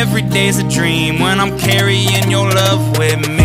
every day's a dream when I'm carrying your love with me.